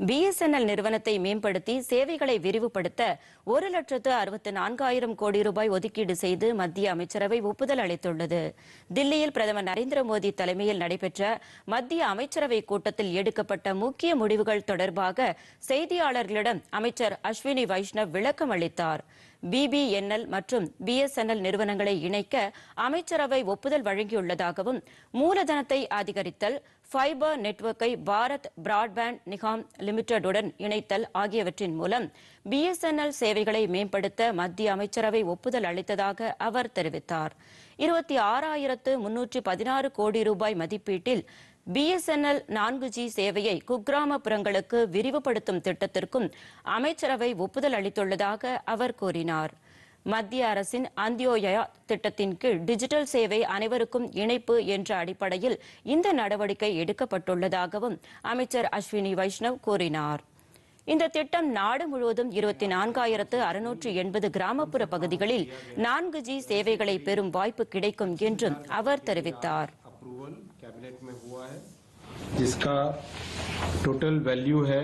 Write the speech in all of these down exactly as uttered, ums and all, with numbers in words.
BSNL நிறுவனத்தை மேம்படுத்தி சேவைகளை விரிவுபடுத்த ஒரு லட்சத்து அறுபத்து நான்காயிரம் கோடி ரூபாய் ஒதுக்கீடு செய்து மத்திய அமைச்சரவை ஒப்புதல் அளித்துள்ளது. தில்லியில் பிரதமர் நரேந்திர மோடி தலைமையில் நடைபெற்ற மத்திய அமைச்சரவை கூட்டத்தில் எடுக்கப்பட்ட முக்கிய முடிவுகள் தொடர்பாக செய்தியாளர்களிடம் அமைச்சர் அஸ்வினி வைஷ்ணவ் விளக்கம் அளித்தார். பிபிஎன்எல் மற்றும் பிஎஸ்என்எல் நிறுவனங்களை இணைக்க அமைச்சரவை ஒப்புதல் வழங்கியுள்ளதாகவும், மூலதனத்தை அதிகரித்தல், ஃபைபர் நெட்வொர்க்கை பாரத் பிராட்பேண்ட் நிகாம் லிமிடெடுடன் இணைத்தல் ஆகியவற்றின் மூலம் பிஎஸ்என்எல் சேவைகளை மேம்படுத்த மத்திய அமைச்சரவை ஒப்புதல் அளித்ததாக அவர் தெரிவித்தார். இருபத்தி ஆறாயிரத்து முன்னூற்று பதினாறு கோடி ரூபாய் மதிப்பீட்டில் பிஎஸ்என்எல் நான்கு ஜி சேவையை குக்கிராமப்புறங்களுக்கு விரிவுபடுத்தும் திட்டத்திற்கும் அமைச்சரவை ஒப்புதல் அளித்துள்ளதாக அவர் கூறினார். மத்திய அரசின் அந்தியோதயா திட்டத்தின் கீழ் டிஜிட்டல் சேவை அனைவருக்கும் இணைப்பு என்ற அடிப்படையில் இந்த நடவடிக்கை எடுக்கப்பட்டுள்ளதாகவும் அமைச்சர் அஸ்வினி வைஷ்ணவ் கூறினார். இந்த திட்டம் நாடு முழுவதும் இருபத்தி நான்காயிரத்து அறுநூற்று எண்பது கிராமப்புற பகுதிகளில் நான்கு ஜி சேவைகளை பெறும் வாய்ப்பு கிடைக்கும் என்றும் அவர் தெரிவித்தார். कैबिनेट में हुआ है, जिसका टोटल वैल्यू है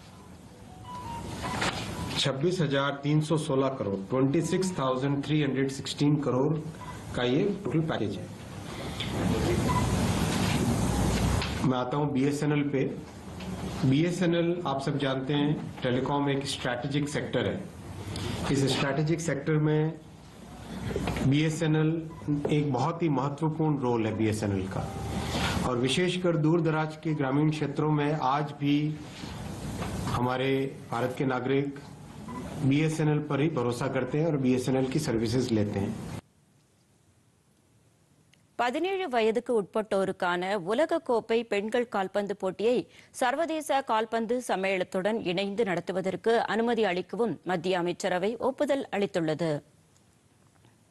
छब्बीस हजार तीन सौ सोलह crore, twenty six thousand three hundred sixteen crore का ये टोटल पैकेज है. मैं आता हूं बीएसएनएल पे. बीएसएनएल आप सब जानते हैं टेलीकॉम एक स्ट्रैटेजिक सेक्टर है. इस स्ट्रैटेजिक सेक्टर में बीएसएनएल एक बहुत ही महत्वपूर्ण रोल है बीएसएनएल का, और विशेषकर दूर दराज के ग्रामीण क्षेत्रों में आज भी हमारे भारत के नागरिक बीएसएनएल पर ही भरोसा करते हैं और बीएसएनएल की सर्विसेज लेते हैं. பதினேழு வயதுக்கு உட்பட்டோருக்கான உலகக்கோப்பை பெண்கள் கால்பந்து போட்டியை சர்வதேச கால்பந்து சம்மேளனத்துடன் இணைந்து நடத்துவதற்கு அனுமதி அளிக்கவும் மத்திய அமைச்சரவை ஒப்புதல் அளித்துள்ளது.